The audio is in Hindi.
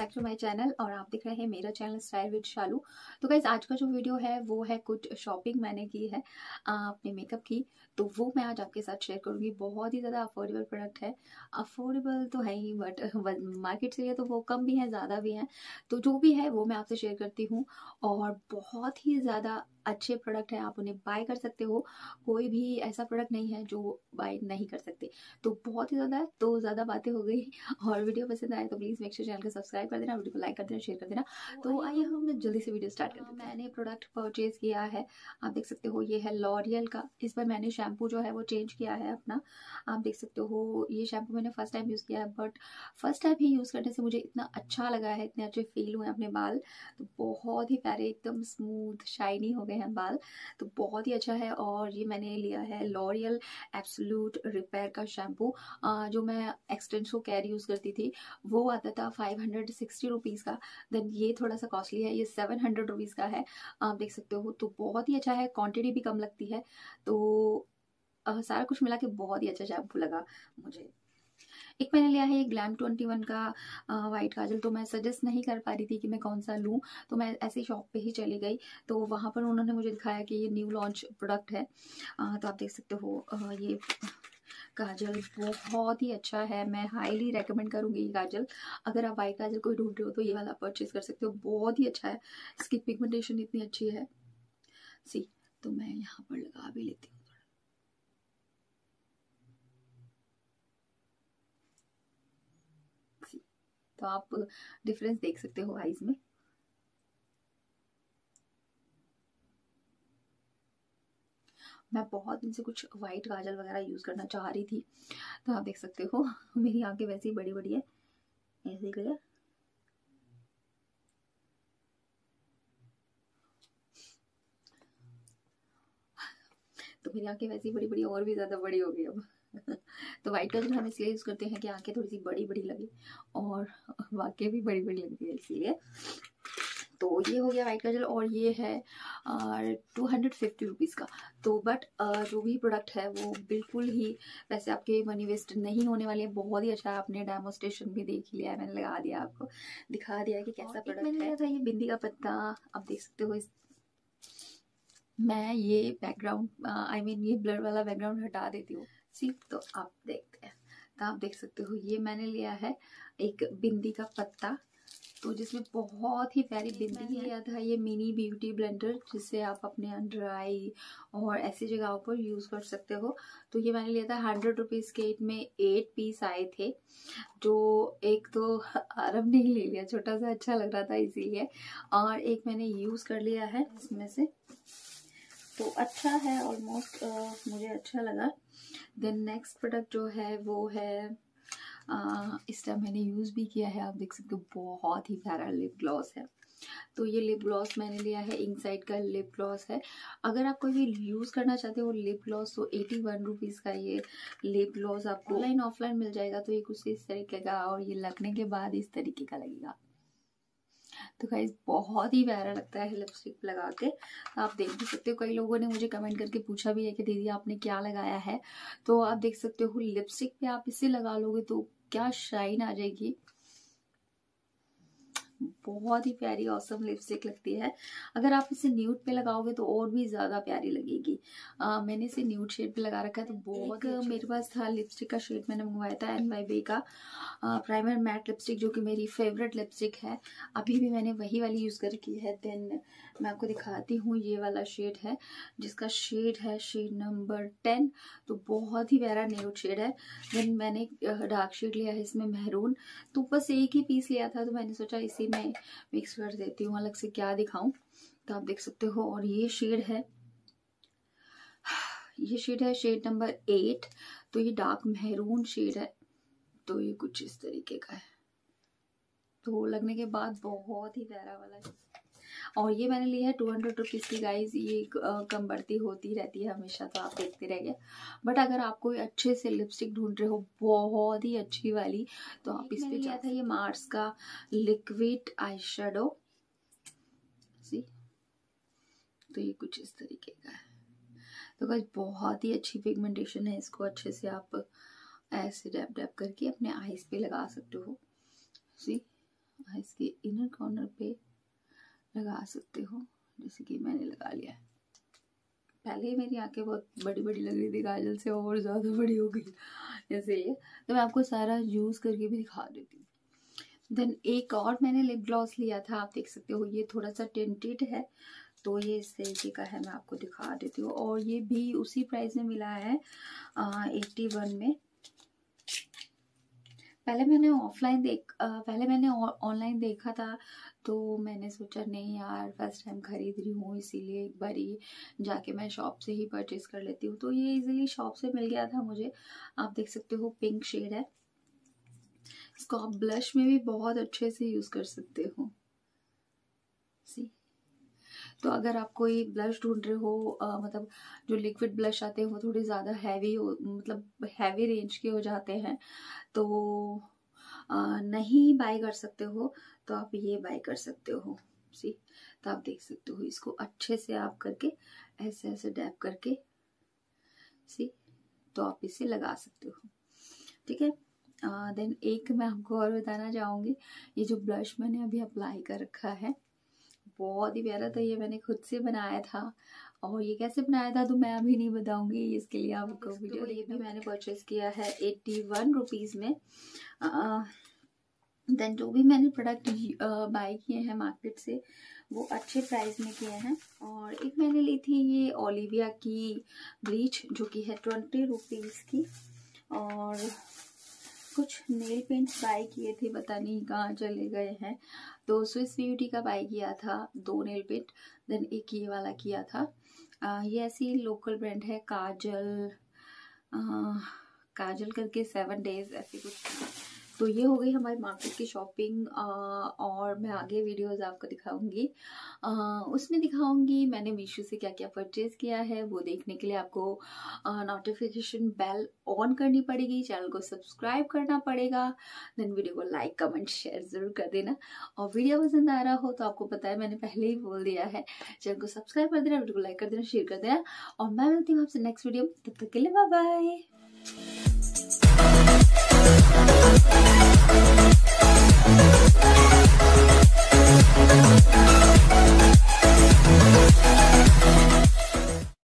बैक टू माय चैनल और आप देख रहे हैं मेरा चैनल स्टाइल विद शालू। तो गाइज आज का जो वीडियो है वो है कुछ शॉपिंग मैंने की है अपने मेकअप की, तो वो मैं आज आपके साथ शेयर करूंगी। बहुत ही ज़्यादा अफोर्डेबल प्रोडक्ट है। अफोर्डेबल तो है ही बट मार्केट से तो वो कम भी हैं ज़्यादा भी हैं, तो जो भी है वो मैं आपसे शेयर करती हूँ। और बहुत ही ज़्यादा अच्छे प्रोडक्ट है, आप उन्हें बाय कर सकते हो। कोई भी ऐसा प्रोडक्ट नहीं है जो बाय नहीं कर सकते। तो बहुत ही ज़्यादा है, तो ज़्यादा बातें हो गई। और वीडियो पसंद आए तो प्लीज़ मेक श्योर चैनल को सब्सक्राइब कर देना, वीडियो को लाइक कर देना, शेयर कर देना। तो आइए हम जल्दी से वीडियो स्टार्ट करते हैं। मैंने प्रोडक्ट परचेज किया है, आप देख सकते हो ये है लॉरियल का। इस बार मैंने शैम्पू जो है वो चेंज किया है अपना। आप देख सकते हो ये शैम्पू मैंने फर्स्ट टाइम यूज़ किया है, बट फर्स्ट टाइम ही यूज़ करने से मुझे इतना अच्छा लगा है, इतने अच्छे फील हुए अपने बाल। तो बहुत ही प्यारे एकदम स्मूथ शाइनी हो गए हैं बाल, तो बहुत ही अच्छा है। और ये मैंने लिया है लॉरियल एब्सोल्यूट रिपेयर का शैम्पू। जो मैं एक्सटेंसो केयर यूज़ करती थी वो आता था 560 रुपीज़ का। देन ये थोड़ा सा कॉस्टली है, ये 700 रुपीज़ का है, आप देख सकते हो। तो बहुत ही अच्छा है, क्वांटिटी भी कम लगती है। तो सारा कुछ मिला के बहुत ही अच्छा शैम्पू लगा मुझे। एक मैंने लिया है ये ग्लैम 21 का वाइट काजल। तो मैं सजेस्ट नहीं कर पा रही थी कि मैं कौन सा लूँ, तो मैं ऐसे शॉप पे ही चली गई, तो वहाँ पर उन्होंने मुझे दिखाया कि ये न्यू लॉन्च प्रोडक्ट है। तो आप देख सकते हो ये काजल बहुत ही अच्छा है, मैं हाईली रेकमेंड करूँगी ये काजल। अगर आप वाइट काजल कोई ढूंढ रहे हो तो ये वाला परचेज कर सकते हो, बहुत ही अच्छा है। इसकी पिगमेंटेशन इतनी अच्छी है सी। तो मैं यहाँ पर लगा भी लेती हूँ। तो आप डिफरेंस देख सकते हो आईज में। मैं बहुत दिन से कुछ वाइट काजल वगैरह यूज़ करना चाह रही थी, तो आप देख सकते हो मेरी आंखें वैसे ही बड़ी बड़ी है, ऐसे कलर। तो मेरी आंखें वैसे ही बड़ी बड़ी और भी ज़्यादा बड़ी हो गई अब तो वाइट काजल हम इसलिए यूज़ करते हैं कि आंखें थोड़ी सी बड़ी बड़ी लगे, और वाकई भी बड़ी बड़ी लगती है इसीलिए। तो ये हो गया वाइट काजल, और ये है 250 रुपीज़ का। तो बट जो भी प्रोडक्ट है वो बिल्कुल ही वैसे आपके मनी वेस्ट नहीं होने वाले, बहुत ही अच्छा है। आपने डेमोस्ट्रेशन भी देख लिया है, मैंने लगा दिया, आपको दिखा दिया कि कैसा प्रोडक्ट है। मैंने लिया था ये बिंदी का पत्ता, आप देख सकते हो। मैं ये बैकग्राउंड आई मीन ये ब्लर वाला बैकग्राउंड हटा देती हूँ सी, तो आप देखते हैं। तो आप देख सकते हो ये मैंने लिया है एक बिंदी का पत्ता, तो जिसमें बहुत ही प्यारी बिंदी है। लिया था ये मिनी ब्यूटी ब्लेंडर, जिससे आप अपने अंडर आई और ऐसी जगहों पर यूज़ कर सकते हो। तो ये मैंने लिया था 100 रुपीज़ के, में 8 पीस आए थे। जो एक तो आरब ने ही ले लिया, छोटा सा अच्छा लग रहा था इसीलिए, और एक मैंने यूज़ कर लिया है इसमें से। तो अच्छा है ऑलमोस्ट, मुझे अच्छा लगा। देन नेक्स्ट प्रोडक्ट जो है वो है इस टाइम मैंने यूज़ भी किया है, आप देख सकते हो, बहुत ही प्यारा लिप ग्लॉस है। तो ये लिप ग्लॉस मैंने लिया है, इनसाइड का लिप ग्लॉस है। अगर आप कोई भी यूज़ करना चाहते हो लिप ग्लॉस, तो 81 रुपीज़ का ये लिप ग्लॉस आपको ऑनलाइन ऑफलाइन मिल जाएगा। तो ये कुछ इस तरीके का, और ये लगने के बाद इस तरीके का लगेगा। तो गाइस बहुत ही प्यारा लगता है लिपस्टिक लगा के, आप देख भी सकते हो। कई लोगों ने मुझे कमेंट करके पूछा भी है कि दीदी आपने क्या लगाया है। तो आप देख सकते हो लिपस्टिक पे आप इसे लगा लोगे तो क्या शाइन आ जाएगी, बहुत ही प्यारी ऑसम लिपस्टिक लगती है। अगर आप इसे न्यूड पे लगाओगे तो और भी ज्यादा प्यारी लगेगी। मैंने इसे न्यूड शेड पे लगा रखा है, तो बहुत मेरे पास था लिपस्टिक का शेड, मैंने मंगवाया था NYB का प्राइमर मैट लिपस्टिक, जो कि मेरी फेवरेट लिपस्टिक है। अभी भी मैंने वही वाली यूज कर रखी है। देन मैं आपको दिखाती हूँ, ये वाला शेड है जिसका शेड है शेड नंबर 10। तो बहुत ही प्यारा न्यूड शेड है। देन मैंने डार्क शेड लिया है इसमें मैरून। तो बस एक ही पीस लिया था, तो मैंने सोचा इसी में मिक्स कर देती हूँ, अलग से क्या दिखाऊं। तो आप देख सकते हो, और ये शेड है शेड नंबर 8। तो ये डार्क मैरून शेड है, तो ये कुछ इस तरीके का है। तो लगने के बाद बहुत ही प्यारा वाला है। और ये मैंने लिया है 200 रुपीज़ की गाइज। ये कम बढ़ती होती रहती है हमेशा, तो आप देखते रहिए। बट अगर आप कोई अच्छे से लिपस्टिक ढूंढ रहे हो बहुत ही अच्छी वाली, तो आप इस पे लिया था ये मार्स का लिक्विड आई शेडो सी। तो ये कुछ इस तरीके का है। तो गाइज बहुत ही अच्छी पिगमेंटेशन है, इसको अच्छे से आप ऐसे डैप डैप करके अपने आईज पे लगा सकते हो सी। इसके इनर कॉर्नर पे लगा सकते हो, जैसे कि मैंने लगा लिया है। पहले ही मेरी आंखें बहुत बड़ी बड़ी लग रही थी काजल से, और ज़्यादा बड़ी हो गई, इसीलिए तो मैं आपको सारा यूज़ करके भी दिखा देती हूँ। देन एक और मैंने लिप ग्लॉस लिया था, आप देख सकते हो ये थोड़ा सा टिंटेड है, तो ये इस तरीके का है, मैं आपको दिखा देती हूँ। और ये भी उसी प्राइस में मिला है 81 में। पहले मैंने ऑनलाइन देखा था, तो मैंने सोचा नहीं यार फर्स्ट टाइम खरीद रही हूँ, इसीलिए एक बार ही जाके मैं शॉप से ही परचेज कर लेती हूँ। तो ये इजीली शॉप से मिल गया था मुझे। आप देख सकते हो पिंक शेड है, इसको आप ब्लश में भी बहुत अच्छे से यूज कर सकते हो। सी तो अगर आप कोई ब्लश ढूंढ रहे हो, मतलब जो लिक्विड ब्लश आते हैं वो थोड़े ज़्यादा हैवी हो, मतलब हैवी रेंज के हो जाते हैं, तो नहीं बाय कर सकते हो, तो आप ये बाय कर सकते हो। सी तो आप देख सकते हो, इसको अच्छे से आप करके ऐसे ऐसे डैप करके सी तो आप इसे लगा सकते हो, ठीक है। देन एक मैं आपको और बताना चाहूँगी, ये जो ब्लश मैंने अभी अप्लाई कर रखा है बहुत ही प्यारा था, ये मैंने खुद से बनाया था, और ये कैसे बनाया था तो मैं अभी नहीं बताऊंगी, इसके लिए आपको वीडियो। ये भी मैंने परचेज किया है 81 रुपीज़ में। देन जो भी मैंने प्रोडक्ट बाय किए हैं मार्केट से वो अच्छे प्राइस में किए हैं। और एक मैंने ली थी ये ओलिविया की ब्लीच, जो कि है 20 रुपीज़ की, और कुछ नेल पेंट्स बाय किए थे, पता नहीं कहाँ चले गए हैं। तो स्विस ब्यूटी का बाय किया था 2 नेल पेंट, देन एक ये वाला किया था। ये ऐसी लोकल ब्रांड है काजल, काजल करके 7 डेज ऐसे कुछ। तो ये हो गई हमारी मार्केट की शॉपिंग, और मैं आगे वीडियोस आपको दिखाऊंगी, उसमें दिखाऊंगी मैंने मीशो से क्या क्या परचेज किया है। वो देखने के लिए आपको नोटिफिकेशन बेल ऑन करनी पड़ेगी, चैनल को सब्सक्राइब करना पड़ेगा, देन वीडियो को लाइक कमेंट शेयर जरूर कर देना। और वीडियो पसंद आ रहा हो तो आपको पता है मैंने पहले ही बोल दिया है, चैनल को सब्सक्राइब कर देना, वीडियो को लाइक कर देना, शेयर कर देना, और मैं मिलती हूँ आपसे नेक्स्ट वीडियो। तब तक के लिए बाय बाय।